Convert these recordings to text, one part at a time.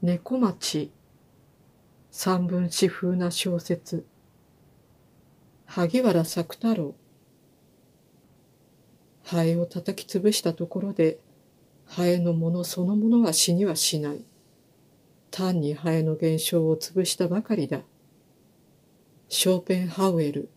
猫町三分詩風な小説。萩原作太郎。ハエを叩き潰したところで、ハエのものそのものは死にはしない。単にハエの現象を潰したばかりだ。ショーペンハウエル。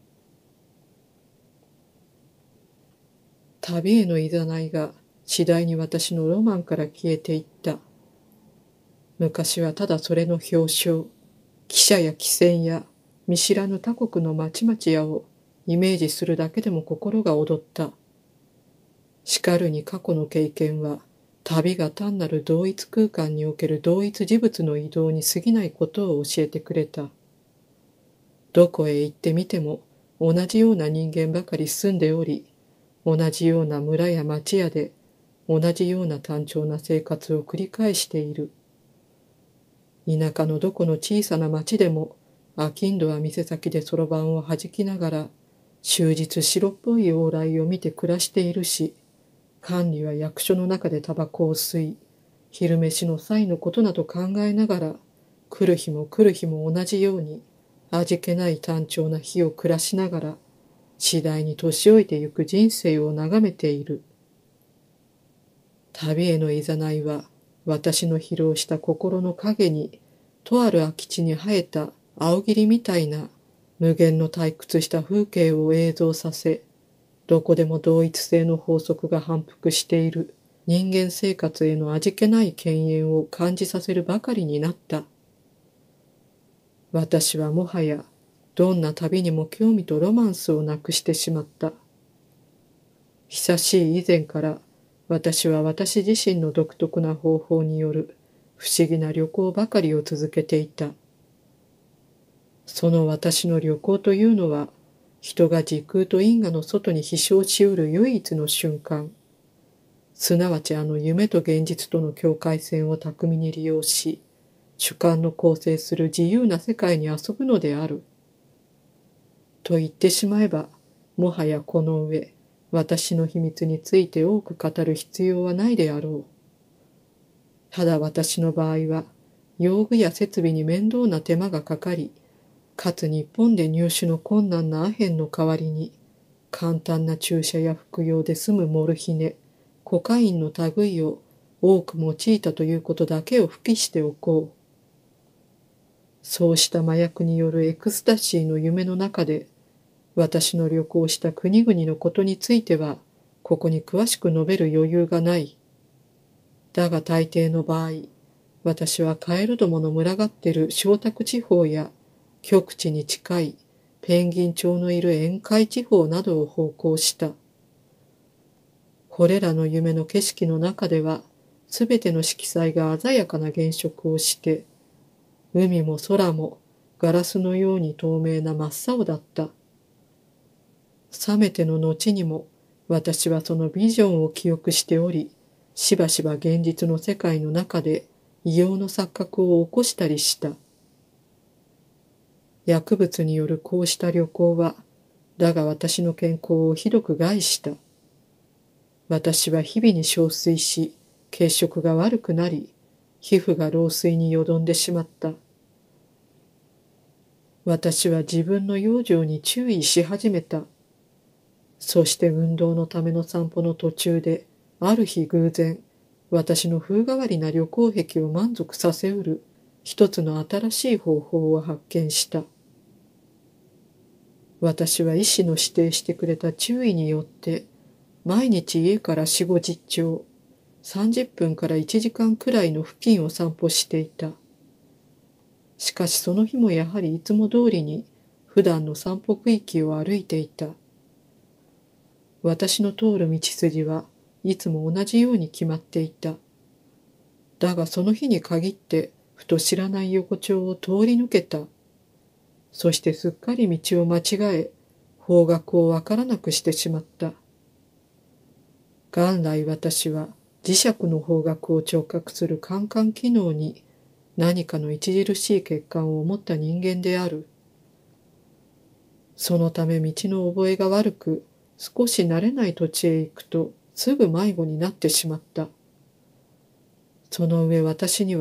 旅へのいざないが次第に私のロマンから消えていった。昔はただそれの表彰、汽車や汽船や見知らぬ他国の町々やをイメージするだけでも心が躍った。しかるに過去の経験は、旅が単なる同一空間における同一事物の移動に過ぎないことを教えてくれた。どこへ行ってみても同じような人間ばかり住んでおり、同じような村や町屋で同じような単調な生活を繰り返している。田舎のどこの小さな町でも、商人は店先でそろばんを弾きながら、終日白っぽい往来を見て暮らしているし、管理は役所の中でタバコを吸い、昼飯の際のことなど考えながら、来る日も来る日も同じように、味気ない単調な日を暮らしながら、次第に年老いてゆく人生を眺めている。旅へのいざないは、私の疲労した心の影に、とある空き地に生えた青霧みたいな無限の退屈した風景を映像させ、どこでも同一性の法則が反復している人間生活への味気ない犬猿を感じさせるばかりになった。私はもはやどんな旅にも興味とロマンスをなくしてしまった。久しい以前から私は私自身の独特な方法による不思議な旅行ばかりを続けていた。その私の旅行というのは、人が時空と因果の外に飛翔しうる唯一の瞬間、すなわちあの夢と現実との境界線を巧みに利用し、主観の構成する自由な世界に遊ぶのである。と言ってしまえば、もはやこの上、私の秘密について多く語る必要はないであろう。ただ私の場合は、用具や設備に面倒な手間がかかり、かつ日本で入手の困難なアヘンの代わりに、簡単な注射や服用で済むモルヒネ、コカインの類を多く用いたということだけを付記しておこう。そうした麻薬によるエクスタシーの夢の中で、私の旅行した国々のことについては、ここに詳しく述べる余裕がない。だが大抵の場合、私はカエルどもの群がっている小沢地方や極地に近いペンギン町のいる沿海地方などを訪問した。これらの夢の景色の中では、すべての色彩が鮮やかな原色をして、海も空もガラスのように透明な真っ青だった。覚めての後にも私はそのビジョンを記憶しており、しばしば現実の世界の中で異様の錯覚を起こしたりした。薬物によるこうした旅行は、だが私の健康をひどく害した。私は日々に憔悴し、血色が悪くなり、皮膚が老衰によどんでしまった。私は自分の養生に注意し始めた。そして運動のための散歩の途中で、ある日偶然、私の風変わりな旅行癖を満足させうる一つの新しい方法を発見した。私は医師の指定してくれた注意によって、毎日家から4、50丁、30分から1時間くらいの付近を散歩していた。しかしその日もやはりいつも通りに普段の散歩区域を歩いていた。私の通る道筋はいつも同じように決まっていた。だがその日に限ってふと知らない横丁を通り抜けた。そしてすっかり道を間違え、方角をわからなくしてしまった。元来私は磁石の方角を聴覚する感覚機能に何かの著しい欠陥を持った人間である。そのため道の覚えが悪く、少し慣れない土地へ行くとすぐ迷子になってしまった。その上私には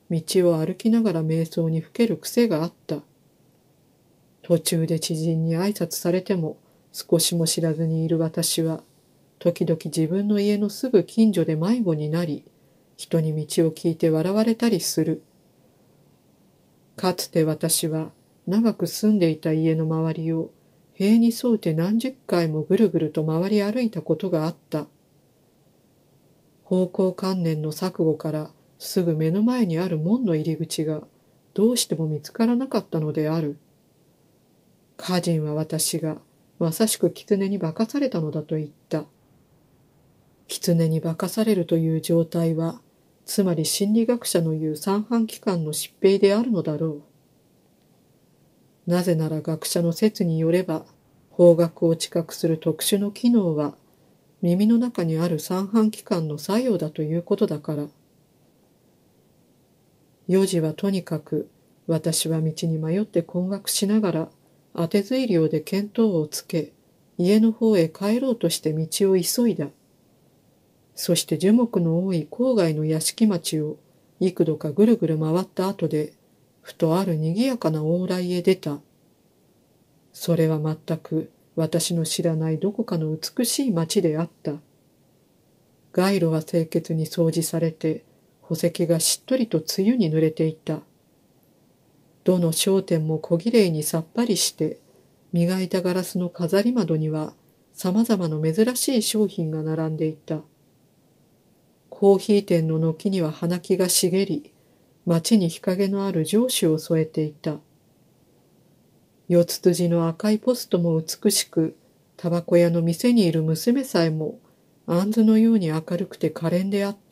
道を歩きながら瞑想にふける癖があった。途中で知人に挨拶されても少しも知らずにいる私は、時々自分の家のすぐ近所で迷子になり、人に道を聞いて笑われたりする。かつて私は長く住んでいた家の周りを塀に沿うて何十回もぐるぐると回り歩いたことがあった。方向観念の錯誤からすぐ目の前にある門の入り口がどうしても見つからなかったのである。歌人は私がまさしく狐に化かされたのだと言った。狐に化かされるという状態は、つまり心理学者の言う三半規管の疾病であるのだろう。なぜなら学者の説によれば、方角を知覚する特殊の機能は、耳の中にある三半規管の作用だということだから。4時はとにかく、私は道に迷って困惑しながら、当てずい量で見当をつけ、家の方へ帰ろうとして道を急いだ。そして樹木の多い郊外の屋敷町を幾度かぐるぐる回った後で、ふとある賑やかな往来へ出た。それは全く私の知らないどこかの美しい町であった。街路は清潔に掃除されて、穂石がしっとりと梅雨に濡れていた。どの商店も小綺麗にさっぱりして、磨いたガラスの飾り窓には様々な珍しい商品が並んでいた。コーヒー店の軒には花木が茂り、街に日陰のある城主を添えていた。四つ辻の赤いポストも美しく、タバコ屋の店にいる娘さえも、杏のように明るくて可憐であった。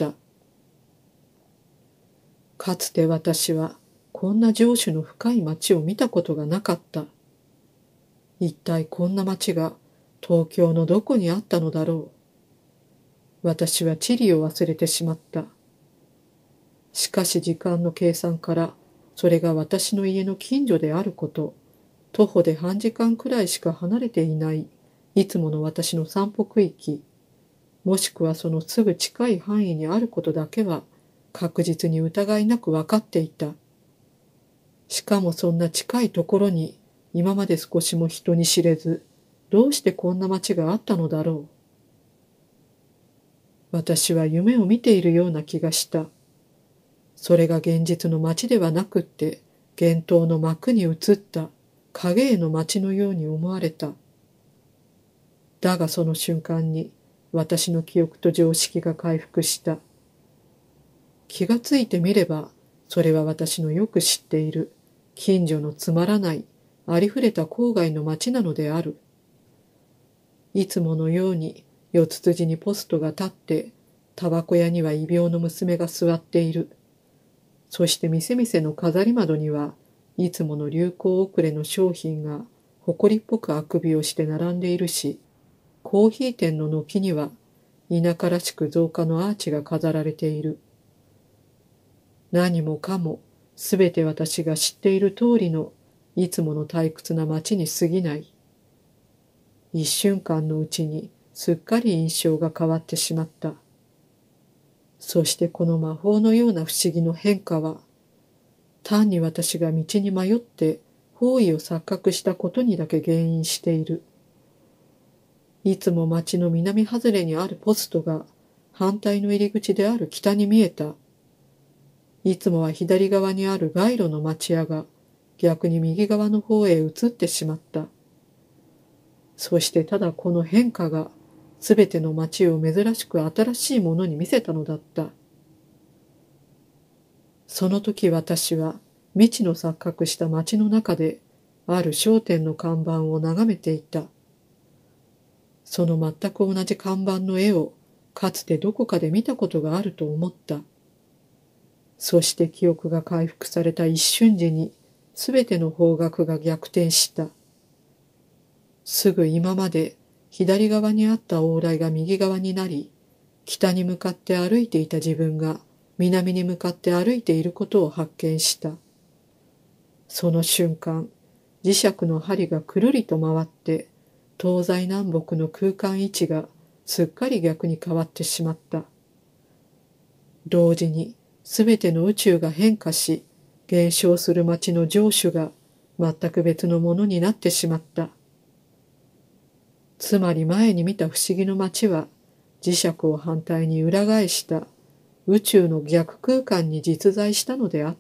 かつて私は、こんな城主の深い町を見たことがなかった。一体こんな町が東京のどこにあったのだろう。私は地理を忘れてしまった。しかし時間の計算から、それが私の家の近所であること、徒歩で半時間くらいしか離れていない、いつもの私の散歩区域、もしくはそのすぐ近い範囲にあることだけは、確実に疑いなく分かっていた。しかもそんな近いところに、今まで少しも人に知れず、どうしてこんな町があったのだろう。私は夢を見ているような気がした。それが現実の街ではなくって、幻灯の幕に映った影絵の街のように思われた。だがその瞬間に、私の記憶と常識が回復した。気がついてみれば、それは私のよく知っている、近所のつまらない、ありふれた郊外の街なのである。いつものように、四つ辻にポストが立って、タバコ屋には異病の娘が座っている。そして店々の飾り窓には、いつもの流行遅れの商品が誇りっぽくあくびをして並んでいるし、コーヒー店の軒には、田舎らしく造花のアーチが飾られている。何もかも、すべて私が知っている通りの、いつもの退屈な街に過ぎない。一瞬間のうちに、すっかり印象が変わってしまった。そしてこの魔法のような不思議の変化は、単に私が道に迷って方位を錯覚したことにだけ原因している。いつも町の南外れにあるポストが反対の入り口である北に見えた。いつもは左側にある街路の町屋が逆に右側の方へ移ってしまった。そしてただこの変化がすべての町を珍しく新しいものに見せたのだった。その時私は未知の錯覚した町の中である商店の看板を眺めていた。その全く同じ看板の絵をかつてどこかで見たことがあると思った。そして記憶が回復された一瞬時にすべての方角が逆転した。すぐ今まで左側にあった往来が右側になり、北に向かって歩いていた自分が南に向かって歩いていることを発見した。その瞬間、磁石の針がくるりと回って、東西南北の空間位置がすっかり逆に変わってしまった。同時にすべての宇宙が変化し、減少する町の城主が全く別のものになってしまった。つまり前に見た不思議の町は、磁石を反対に裏返した宇宙の逆空間に実在したのであった。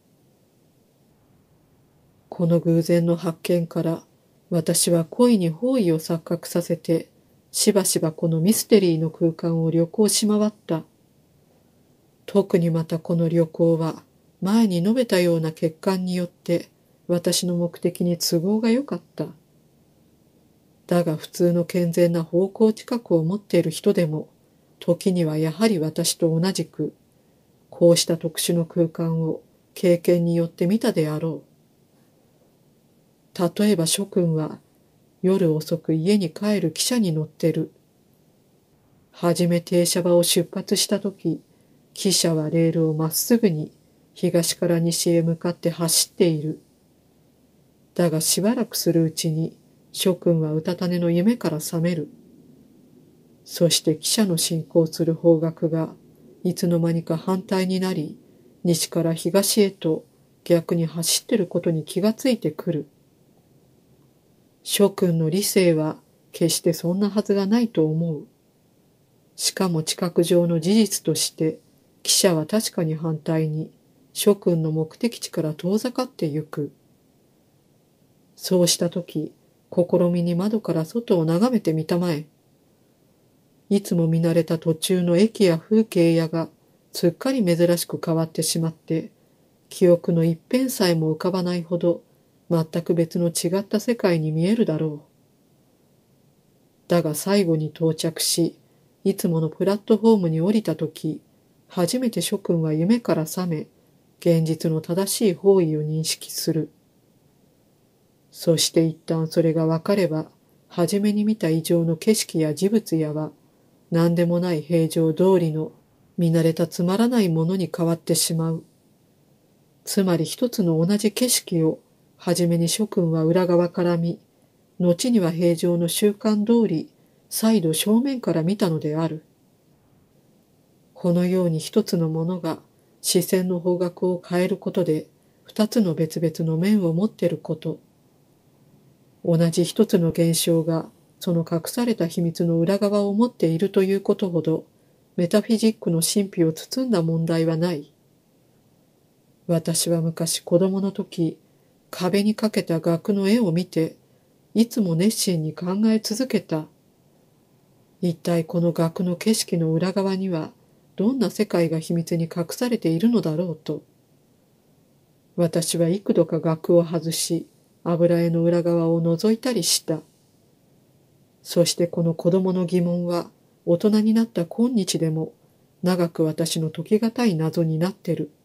この偶然の発見から、私は恋に方位を錯覚させて、しばしばこのミステリーの空間を旅行し回った。特にまたこの旅行は、前に述べたような欠陥によって、私の目的に都合が良かった。だが普通の健全な方向近くを持っている人でも、時にはやはり私と同じく、こうした特殊の空間を経験によって見たであろう。例えば諸君は、夜遅く家に帰る汽車に乗ってる。はじめ停車場を出発したとき、汽車はレールをまっすぐに東から西へ向かって走っている。だがしばらくするうちに諸君はうたた寝の夢から覚める。そして汽車の進行する方角がいつの間にか反対になり、西から東へと逆に走ってることに気がついてくる。諸君の理性は決してそんなはずがないと思う。しかも知覚上の事実として、汽車は確かに反対に諸君の目的地から遠ざかってゆく。そうしたとき、試みに窓から外を眺めてみたまえ。いつも見慣れた途中の駅や風景やがすっかり珍しく変わってしまって、記憶の一辺さえも浮かばないほど全く別の違った世界に見えるだろう。だが最後に到着し、いつものプラットフォームに降りたとき、初めて諸君は夢から覚め、現実の正しい方位を認識する。そして一旦それが分かれば、初めに見た異常の景色や事物やは、何でもない平常通りの見慣れたつまらないものに変わってしまう。つまり一つの同じ景色を、初めに諸君は裏側から見、後には平常の習慣通り、再度正面から見たのである。このように一つのものが視線の方角を変えることで、二つの別々の面を持っていること。同じ一つの現象がその隠された秘密の裏側を持っているということほど、メタフィジックの神秘を包んだ問題はない。私は昔子供の時、壁にかけた額の絵を見て、いつも熱心に考え続けた。一体この額の景色の裏側には、どんな世界が秘密に隠されているのだろうと。私は幾度か額を外し、油絵の裏側を覗いたりした。そしてこの子供の疑問は、大人になった今日でも、長く私の解きがたい謎になってる。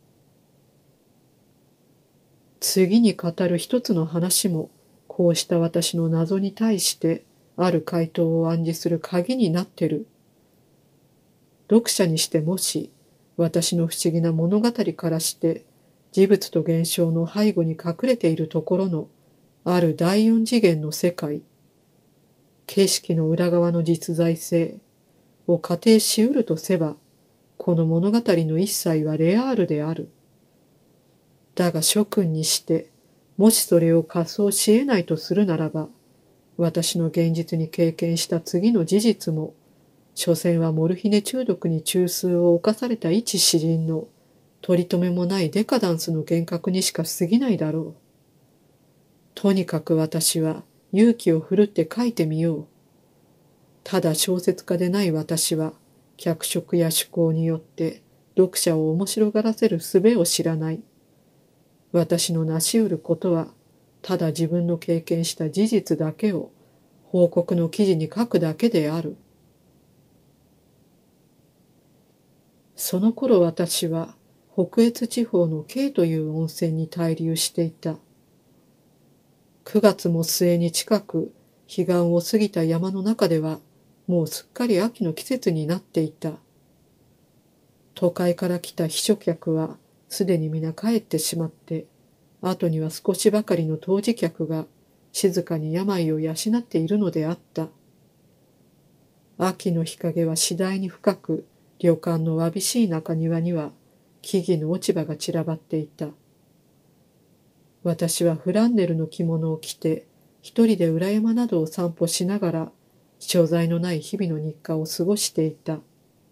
次に語る一つの話も、こうした私の謎に対して、ある回答を暗示する鍵になってる。読者にしてもし、私の不思議な物語からして、事物と現象の背後に隠れているところの、ある第四次元の世界、景色の裏側の実在性を仮定しうるとせば、この物語の一切はレアールである。だが諸君にして、もしそれを仮想し得ないとするならば、私の現実に経験した次の事実も、所詮はモルヒネ中毒に中枢を侵された一詩人の取り留めもないデカダンスの幻覚にしか過ぎないだろう。とにかく私は勇気を振るって書いてみよう。ただ小説家でない私は、脚色や趣向によって読者を面白がらせる術を知らない。私の成し得ることは、ただ自分の経験した事実だけを報告の記事に書くだけである。その頃私は北越地方の K という温泉に滞留していた。9月も末に近く彼岸を過ぎた山の中ではもうすっかり秋の季節になっていた。都会から来た秘書客はすでに皆帰ってしまって、後には少しばかりの当時客が静かに病を養っているのであった。秋の日陰は次第に深く、旅館のわびしい中庭には木々の落ち葉が散らばっていた。私はフランネルの着物を着て、一人で裏山などを散歩しながら、所在のない日々の日課を過ごしていた。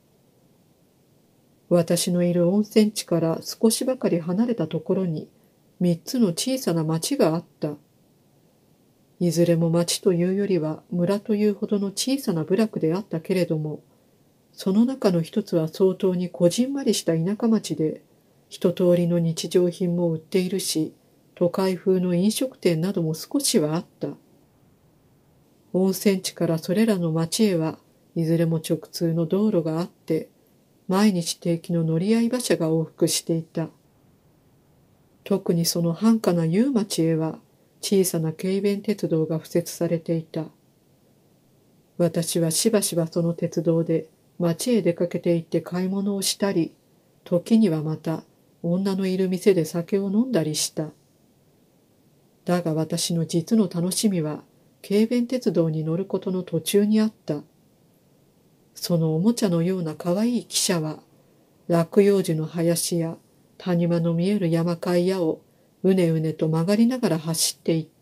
私のいる温泉地から少しばかり離れたところに、三つの小さな町があった。いずれも町というよりは村というほどの小さな部落であったけれども、その中の一つは相当にこじんまりした田舎町で、一通りの日常品も売っているし、都会風の飲食店なども少しはあった。温泉地からそれらの町へはいずれも直通の道路があって、毎日定期の乗り合い馬車が往復していた。特にその繁華な夕町へは小さな軽便鉄道が敷設されていた。私はしばしばその鉄道で町へ出かけて行って買い物をしたり、時にはまた女のいる店で酒を飲んだりした。だが私の実の楽しみは軽便鉄道に乗ることの途中にあった。そのおもちゃのような可愛い汽車は、落葉樹の林や谷間の見える山階やをうねうねと曲がりながら走っていった。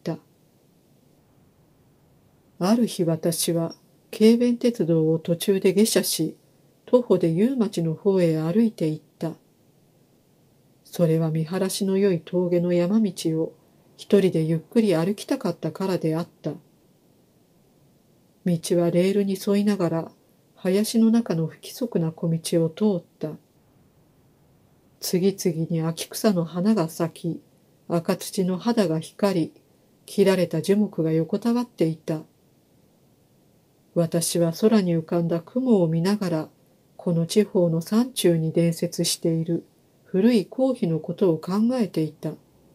ある日私は軽便鉄道を途中で下車し、徒歩で夕町の方へ歩いて行った。それは見晴らしの良い峠の山道を一人でゆっくり歩きたかったからであった。道はレールに沿いながら林の中の不規則な小道を通った。次々に秋草の花が咲き、赤土の肌が光り、切られた樹木が横たわっていた。私は空に浮かんだ雲を見ながら、この地方の山中に伝説している古い皇妃のことを考えていた。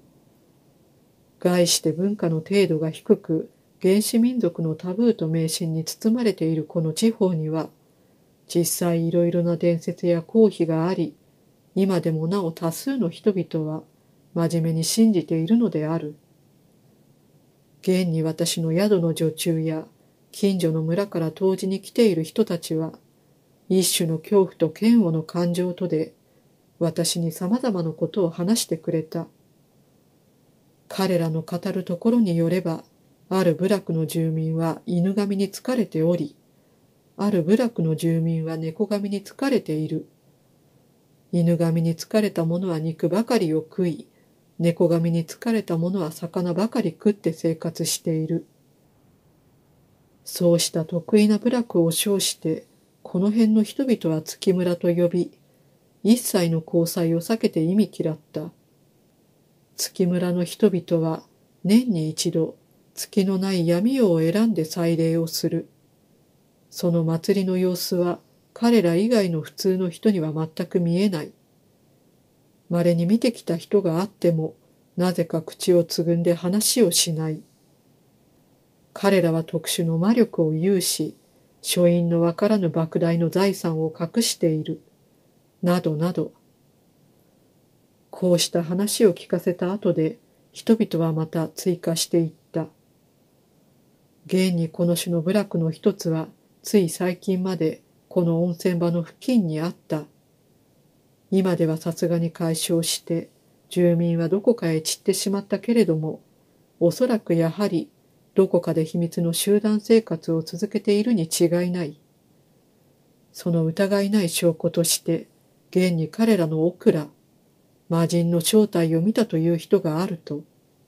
概して文化の程度が低く、原始民族のタブーと迷信に包まれているこの地方には、実際いろいろな伝説や皇妃があり、今でもなお多数の人々は真面目に信じているのである。現に私の宿の女中や近所の村から湯治に来ている人たちは、一種の恐怖と嫌悪の感情とで、私に様々なことを話してくれた。彼らの語るところによれば、ある部落の住民は犬神に疲れており、ある部落の住民は猫神に疲れている。犬神に疲れた者は肉ばかりを食い、猫神に疲れた者は魚ばかり食って生活している。そうした得意な部落を称して、この辺の人々は月村と呼び、一切の交際を避けて忌み嫌った。月村の人々は年に一度、月のない闇夜を選んで祭礼をする。その祭りの様子は彼ら以外の普通の人には全く見えない。稀に見てきた人があっても、なぜか口をつぐんで話をしない。彼らは特殊の魔力を有し、書院のわからぬ莫大の財産を隠している。などなど。こうした話を聞かせた後で、人々はまた追加していった。現にこの種の部落の一つは、つい最近までこの温泉場の付近にあった。今ではさすがに解消して、住民はどこかへ散ってしまったけれども、おそらくやはりどこかで秘密の集団生活を続けているに違いない。その疑いない証拠として、現に彼らのオクラ、魔人の正体を見たという人があると。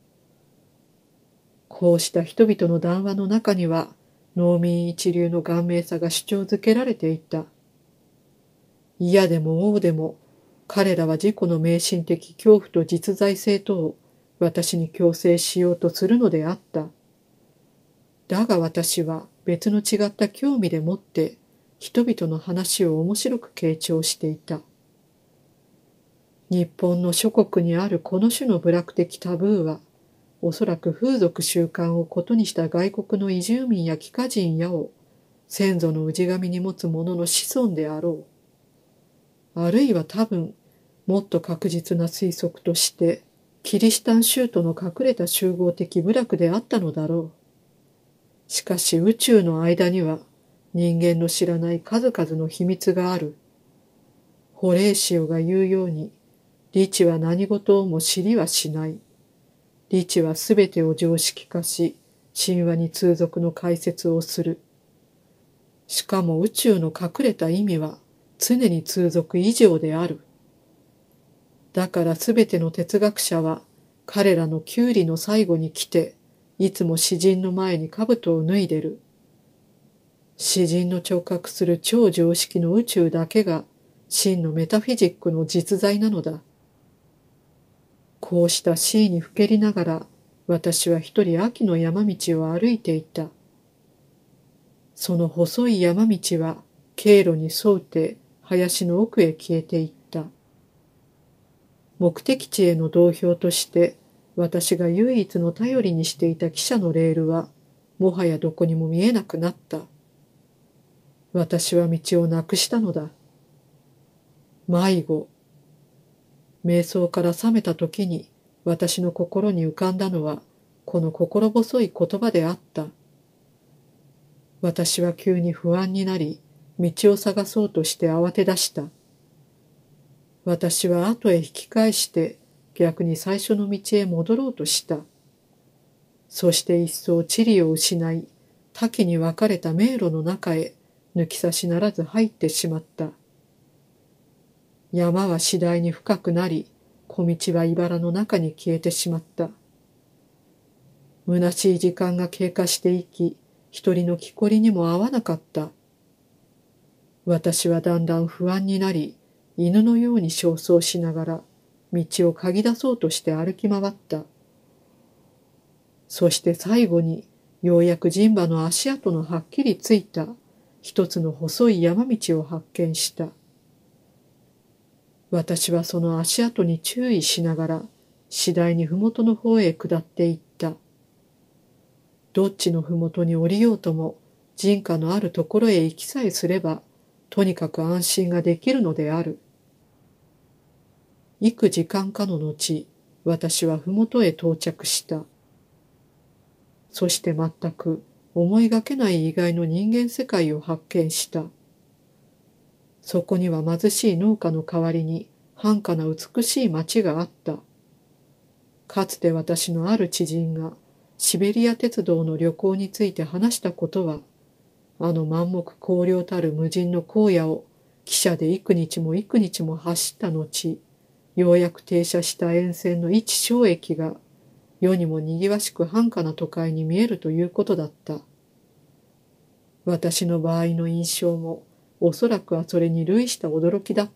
こうした人々の談話の中には、農民一流の顔面さが主張づけられていた。嫌でも王でも、彼らは自己の迷信的恐怖と実在性とを私に強制しようとするのであった。だが私は別の違った興味でもって人々の話を面白く傾聴していた。日本の諸国にあるこの種の部落的タブーは、おそらく風俗習慣をことにした外国の移住民や帰化人やを先祖の氏神に持つ者の子孫であろう。あるいは多分、もっと確実な推測として、キリシタン宗徒の隠れた集合的部落であったのだろう。しかし宇宙の間には人間の知らない数々の秘密がある。 ホレーシオが言うように、理智は何事をも知りはしない。理智はすべてを常識化し、神話に通俗の解説をする。しかも宇宙の隠れた意味は常に通俗以上である。だからすべての哲学者は彼らの九里の最後に来て、いつも詩人の前に兜を脱いでる。詩人の直覚する超常識の宇宙だけが真のメタフィジックの実在なのだ。こうしたシーにふけりながら、私は一人秋の山道を歩いていた。その細い山道は経路に沿うて林の奥へ消えていった。目的地への道標として私が唯一の頼りにしていた汽車のレールはもはやどこにも見えなくなった。私は道をなくしたのだ。迷子。瞑想から覚めた時に私の心に浮かんだのはこの心細い言葉であった。私は急に不安になり、道を探そうとして慌て出した。私は後へ引き返して逆に最初の道へ戻ろうとした。そして一層地理を失い、多岐に分かれた迷路の中へ抜き差しならず入ってしまった。山は次第に深くなり、小道は茨の中に消えてしまった。虚しい時間が経過していき、一人の木こりにも会わなかった。私はだんだん不安になり、犬のように焦燥しながら、道を嗅ぎ出そうとして歩き回った。そして最後に、ようやく人馬の足跡のはっきりついた、一つの細い山道を発見した。私はその足跡に注意しながら、次第に麓の方へ下っていった。どっちの麓に降りようとも、人家のあるところへ行きさえすれば、とにかく安心ができるのである。幾時間かの後、私は麓へ到着した。そして全く思いがけない以外の人間世界を発見した。そこには貧しい農家の代わりに繁華な美しい町があった。かつて私のある知人がシベリア鉄道の旅行について話したことは、あの満目荒涼たる無人の荒野を汽車で幾日も幾日も走った後、ようやく停車した沿線の一小駅が世にもにぎわしく繁華な都会に見えるということだった。私の場合の印象もおそらくはそれに類した驚きだった。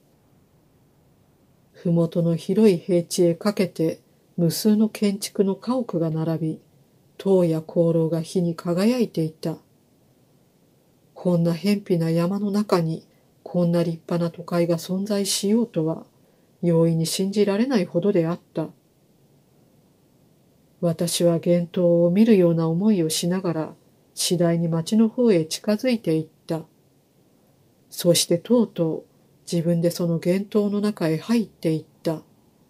ふもとの広い平地へかけて無数の建築の家屋が並び、塔や香炉が火に輝いていた。こんな偏僻な山の中にこんな立派な都会が存在しようとは容易に信じられないほどであった。私は幻灯を見るような思いをしながら次第に町の方へ近づいていった。そしてとうとう自分でその幻灯の中へ入っていった。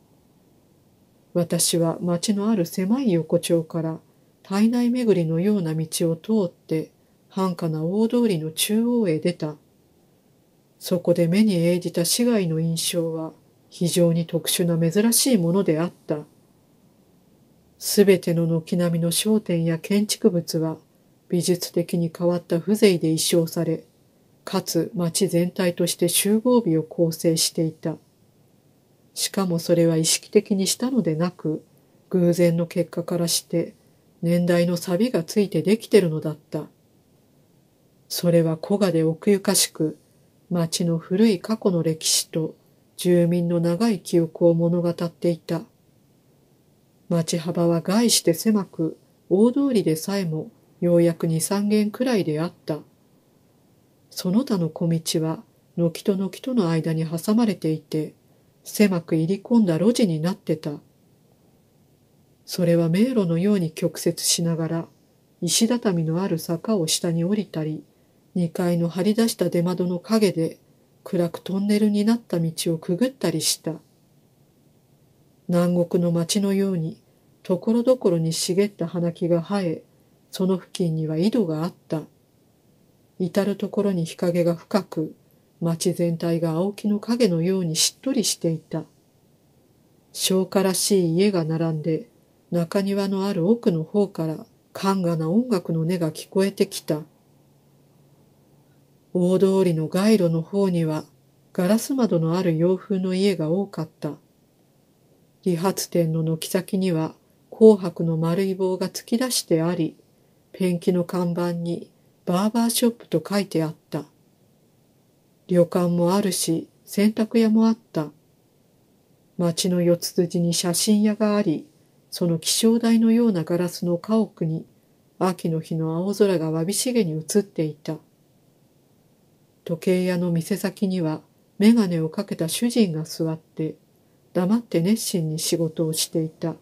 私は町のある狭い横丁から体内巡りのような道を通って繁華な大通りの中央へ出た。そこで目に映じた市街の印象は非常に特殊な珍しいものであった。すべての軒並みの商店や建築物は美術的に変わった風情で衣装され、かつ町全体として集合美を構成していた。しかもそれは意識的にしたのでなく、偶然の結果からして年代の錆がついてできてるのだった。それは古賀で奥ゆかしく、町の古い過去の歴史と住民の長い記憶を物語っていた。町幅は概して狭く、大通りでさえもようやく2、3軒くらいであった。その他の小道は軒と軒との間に挟まれていて、狭く入り込んだ路地になってた。それは迷路のように曲折しながら、石畳のある坂を下に降りたり、2階の張り出した出窓の陰で暗くトンネルになった道をくぐったりした。南国の町のように、ところどころに茂った花木が生え、その付近には井戸があった。至るところに日陰が深く、 町全体が青木の影のようにしっとりしていた。商家らしい家が並んで、中庭のある奥の方から寛雅な音楽の音が聞こえてきた。大通りの街路の方にはガラス窓のある洋風の家が多かった。理髪店の軒先には紅白の丸い棒が突き出してあり、ペンキの看板にバーバーショップと書いてあった。旅館もあるし、洗濯屋もあった。町の四つ筋に写真屋があり、その気象台のようなガラスの家屋に秋の日の青空がわびしげに映っていた。時計屋の店先には眼鏡をかけた主人が座って黙って熱心に仕事をしていた。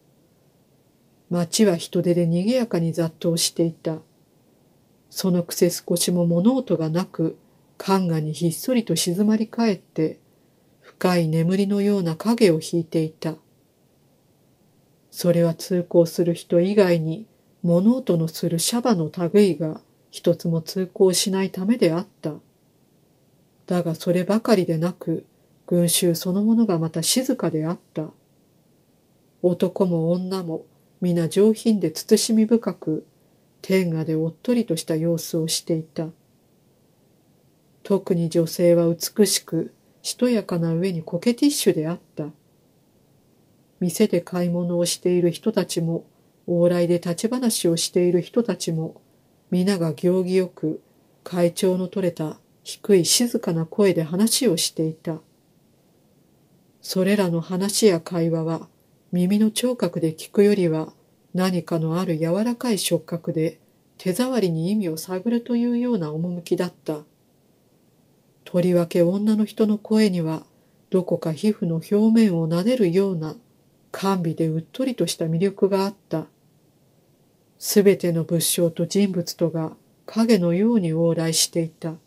町は人手で賑やかに雑踏していた。そのくせ少しも物音がなく、寛雅にひっそりと静まり返って、深い眠りのような影を引いていた。それは通行する人以外に物音のするシャバの類が一つも通行しないためであった。だがそればかりでなく、群衆そのものがまた静かであった。男も女も皆上品で慎み深く、天下でおっとりとした様子をしていた。特に女性は美しく、しとやかな上にコケティッシュであった。店で買い物をしている人たちも、往来で立ち話をしている人たちも、皆が行儀よく、会長の取れた低い静かな声で話をしていた。それらの話や会話は、耳の聴覚で聞くよりは、何かのある柔らかい触覚で、手触りに意味を探るというような趣だった。とりわけ女の人の声には、どこか皮膚の表面を撫でるような、甘美でうっとりとした魅力があった。すべての物象と人物とが影のように往来していた。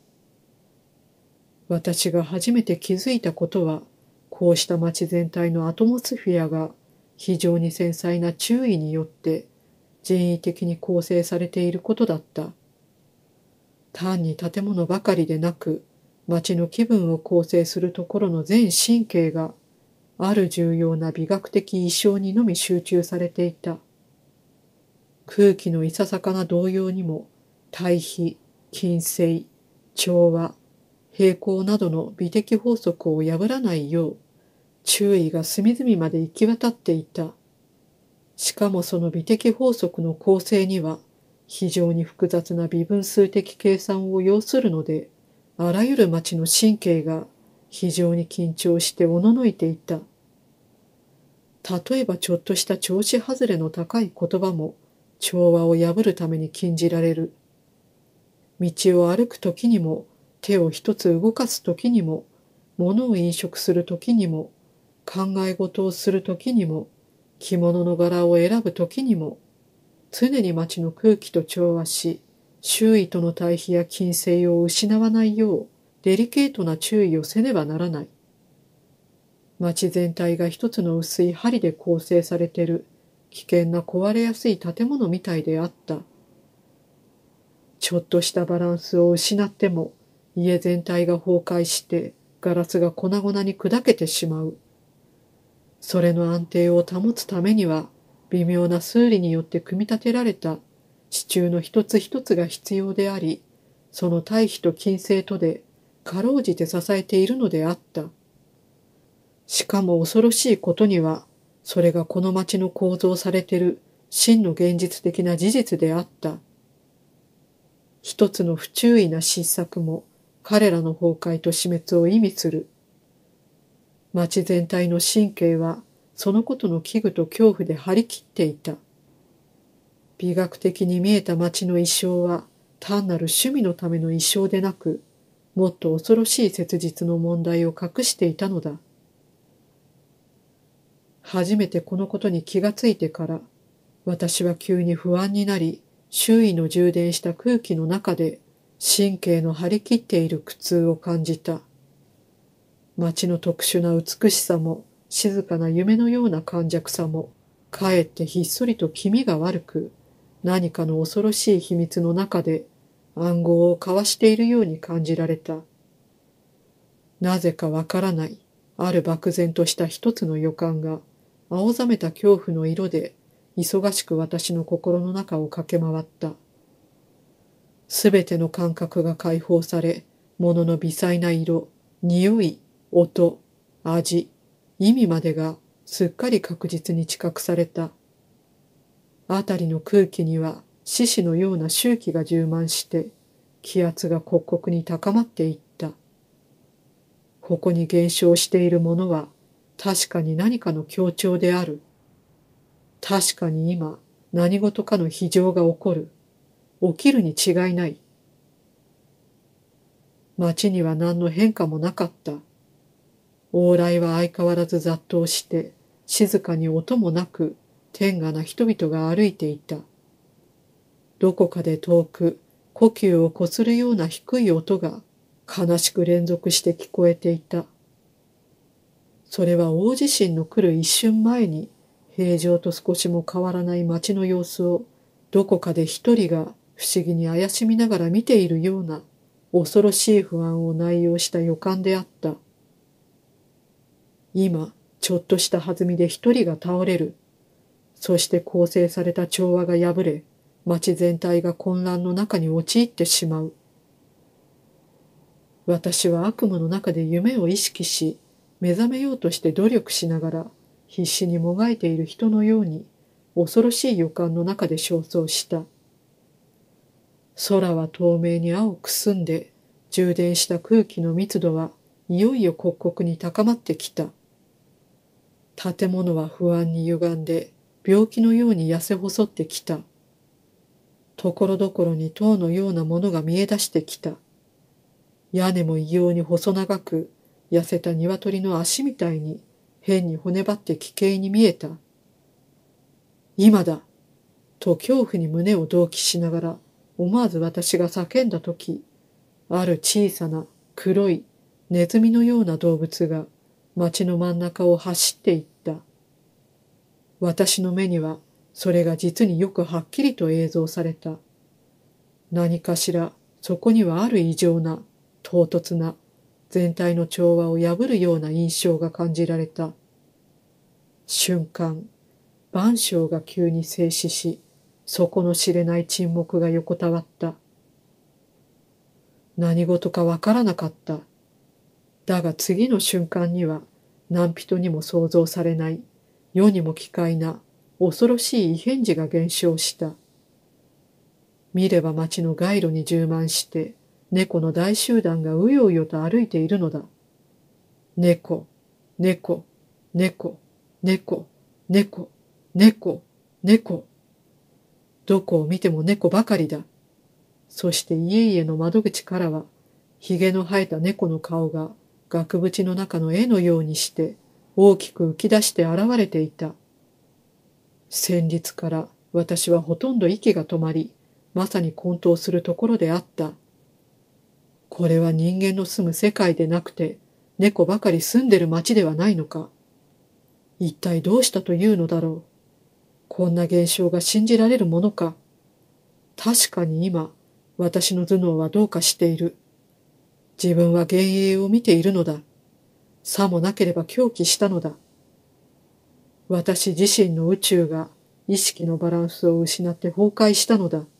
私が初めて気づいたことは、こうした街全体のアトモスフィアが非常に繊細な注意によって人為的に構成されていることだった。単に建物ばかりでなく、街の気分を構成するところの全神経が、ある重要な美学的意象にのみ集中されていた。空気のいささかな動揺にも、対比、近静、調和、平行などの美的法則を破らないよう、注意が隅々まで行き渡っていた。しかもその美的法則の構成には、非常に複雑な微分数的計算を要するので、あらゆる町の神経が非常に緊張しておののいていた。例えばちょっとした調子外れの高い言葉も調和を破るために禁じられる。道を歩くときにも、手を一つ動かすときにも、物を飲食するときにも、考え事をするときにも、着物の柄を選ぶときにも、常に街の空気と調和し、周囲との対比や近静を失わないよう、デリケートな注意をせねばならない。街全体が一つの薄い針で構成されている危険な壊れやすい建物みたいであった。ちょっとしたバランスを失っても、家全体が崩壊してガラスが粉々に砕けてしまう。それの安定を保つためには、微妙な数理によって組み立てられた支柱の一つ一つが必要であり、その対比と近静とでかろうじて支えているのであった。しかも恐ろしいことには、それがこの町の構造されている真の現実的な事実であった。一つの不注意な失策も彼らの崩壊と死滅を意味する。町全体の神経はそのことの危惧と恐怖で張り切っていた。美学的に見えた町の意匠は単なる趣味のための意匠でなく、もっと恐ろしい切実の問題を隠していたのだ。初めてこのことに気がついてから、私は急に不安になり、周囲の充電した空気の中で神経の張り切っている苦痛を感じた。街の特殊な美しさも静かな夢のような感弱さも、かえってひっそりと気味が悪く、何かの恐ろしい秘密の中で暗号を交わしているように感じられた。 なぜかわからない、ある漠然とした一つの予感が、青ざめた恐怖の色で、忙しく私の心の中を駆け回った。すべての感覚が解放され、物の微細な色、匂い、音、味、意味までがすっかり確実に知覚された。あたりの空気には獅子のような周期が充満して、気圧が刻々に高まっていった。ここに現象しているものは確かに何かの強調である。確かに今何事かの非常が起こる。起きるに違いない。街には何の変化もなかった。往来は相変わらず雑踏して、静かに音もなく、天下な人々が歩いていた。どこかで遠く、呼吸をこするような低い音が、悲しく連続して聞こえていた。それは大地震の来る一瞬前に、平常と少しも変わらない街の様子を、どこかで一人が不思議に怪しみながら見ているような、恐ろしい不安を内容した予感であった。今、ちょっとした弾みで一人が倒れる。そして構成された調和が破れ、街全体が混乱の中に陥ってしまう。私は悪夢の中で夢を意識し、目覚めようとして努力しながら、必死にもがいている人のように、恐ろしい予感の中で焦燥した。空は透明に青く澄んで、充電した空気の密度はいよいよ刻々に高まってきた。建物は不安に歪んで、病気のように痩せ細ってきた。ところどころに塔のようなものが見え出してきた。屋根も異様に細長く、痩せた鶏の足みたいに変に骨張って奇形に見えた。今だと恐怖に胸を同期しながら思わず私が叫んだとき、ある小さな黒いネズミのような動物が街の真ん中を走っていった。私の目にはそれが実によくはっきりと映像された。何かしらそこにはある異常な、唐突な、全体の調和を破るような印象が感じられた。瞬間、万象が急に静止し、底の知れない沈黙が横たわった。何事かわからなかった。だが次の瞬間には、何人にも想像されない、世にも奇怪な、恐ろしい異変児が現象した。見れば街の街路に充満して、猫の大集団がうようよと歩いているのだ。猫、猫、猫、猫、猫、猫、猫。どこを見ても猫ばかりだ。そして家々の窓口からは、ひげの生えた猫の顔が額縁の中の絵のようにして大きく浮き出して現れていた。先日から私はほとんど息が止まり、まさに混沌するところであった。これは人間の住む世界でなくて、猫ばかり住んでる町ではないのか。一体どうしたというのだろう。こんな現象が信じられるものか。確かに今、私の頭脳はどうかしている。自分は幻影を見ているのだ。さもなければ狂気したのだ。私自身の宇宙が意識のバランスを失って崩壊したのだ。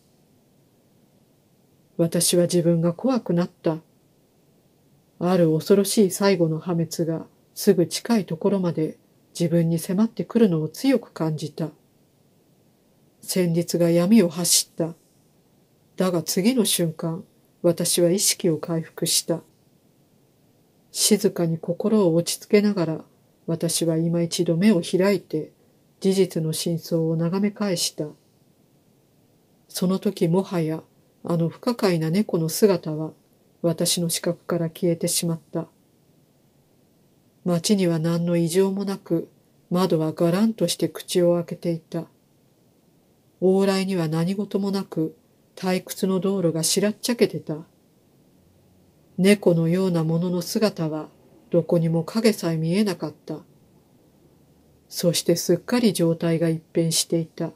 私は自分が怖くなった。ある恐ろしい最後の破滅がすぐ近いところまで自分に迫ってくるのを強く感じた。旋律が闇を走った。だが次の瞬間、私は意識を回復した。静かに心を落ち着けながら、私は今一度目を開いて、事実の真相を眺め返した。その時もはや、あの不可解な猫の姿は、私の視覚から消えてしまった。街には何の異常もなく、窓はガランとして口を開けていた。往来には何事もなく、退屈の道路が白っちゃけてた。猫のようなものの姿は、どこにも影さえ見えなかった。そしてすっかり状態が一変していた。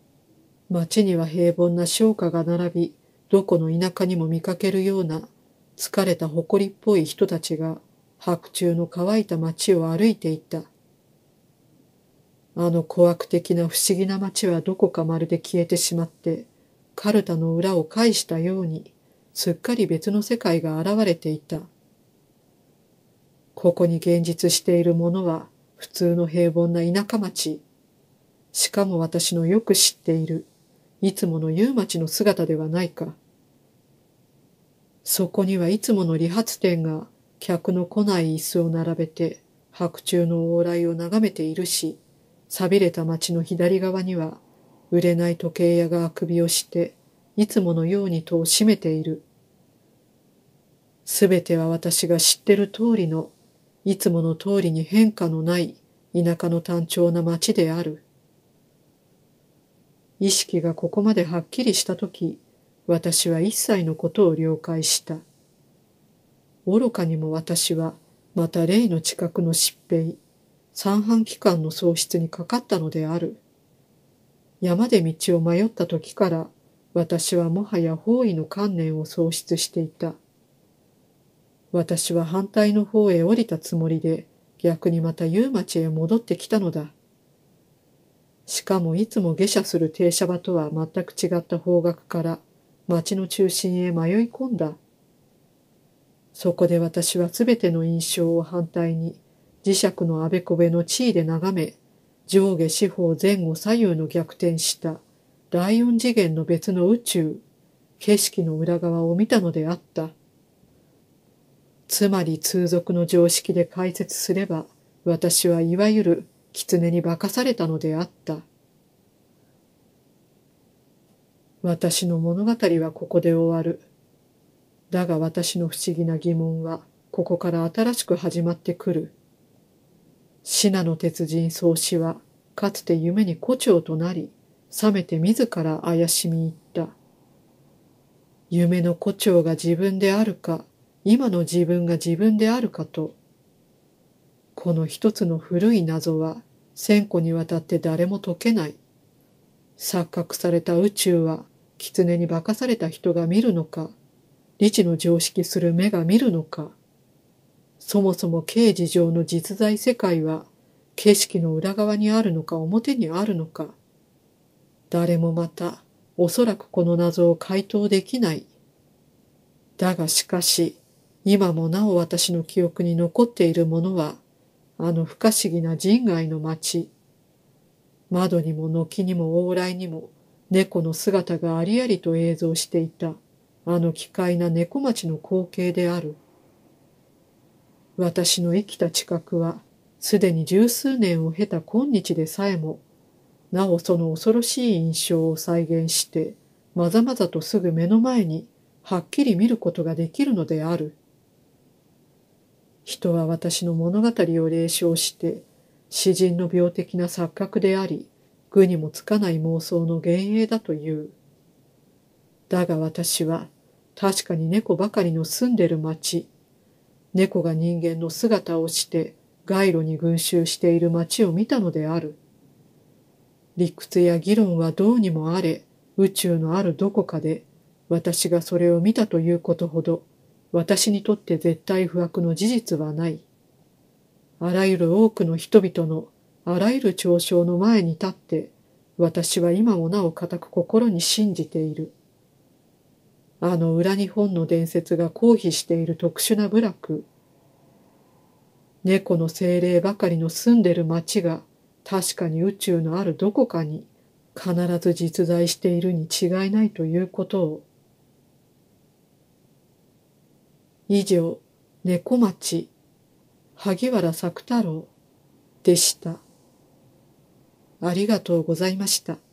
街には平凡な商家が並び、どこの田舎にも見かけるような疲れた誇りっぽい人たちが白昼の乾いた街を歩いていた。あの小悪的な不思議な街はどこかまるで消えてしまって、カルタの裏を返したように、すっかり別の世界が現れていた。ここに現実しているものは普通の平凡な田舎町。しかも私のよく知っている、いつもの夕町の姿ではないか。そこにはいつもの理髪店が客の来ない椅子を並べて白昼の往来を眺めているし、寂れた町の左側には売れない時計屋があくびをしていつものように戸を閉めている。すべては私が知ってる通りの、いつもの通りに変化のない田舎の単調な町である。意識がここまではっきりしたとき、私は一切のことを了解した。愚かにも私はまた霊の近くの疾病、三半規管の喪失にかかったのである。山で道を迷った時から私はもはや方位の観念を喪失していた。私は反対の方へ降りたつもりで逆にまた夕町へ戻ってきたのだ。しかもいつも下車する停車場とは全く違った方角から町の中心へ迷い込んだ。そこで私はすべての印象を反対に磁石のあべこべの地位で眺め、上下四方前後左右の逆転した第四次元の別の宇宙、景色の裏側を見たのであった。つまり通俗の常識で解説すれば、私はいわゆる狐に化かされたのであった。私の物語はここで終わる。だが私の不思議な疑問はここから新しく始まってくる。シナの鉄人宗師はかつて夢に胡蝶となり、覚めて自ら怪しみ入った。夢の胡蝶が自分であるか、今の自分が自分であるかと。この一つの古い謎は千個にわたって誰も解けない。錯覚された宇宙は狐に化かされた人が見るのか、理智の常識する目が見るのか。そもそも形而上の実在世界は景色の裏側にあるのか表にあるのか。誰もまたおそらくこの謎を回答できない。だがしかし今もなお私の記憶に残っているものはあの不可思議な人外の街。窓にも軒にも往来にも猫の姿がありありと映像していたあの奇怪な猫町の光景である。私の生きた知覚はすでに十数年を経た今日でさえもなおその恐ろしい印象を再現してまざまざとすぐ目の前にはっきり見ることができるのである。人は私の物語を冷笑して詩人の病的な錯覚であり愚にもつかない妄想の幻影だという。だが私は確かに猫ばかりの住んでる町、猫が人間の姿をして街路に群衆している町を見たのである。理屈や議論はどうにもあれ、宇宙のあるどこかで私がそれを見たということほど私にとって絶対不惑の事実はない。あらゆる多くの人々のあらゆる嘲笑の前に立って私は今もなお固く心に信じている。あの裏日本の伝説が交否している特殊な部落。猫の精霊ばかりの住んでる町が確かに宇宙のあるどこかに必ず実在しているに違いないということを。以上、猫町、萩原作太郎でした。ありがとうございました。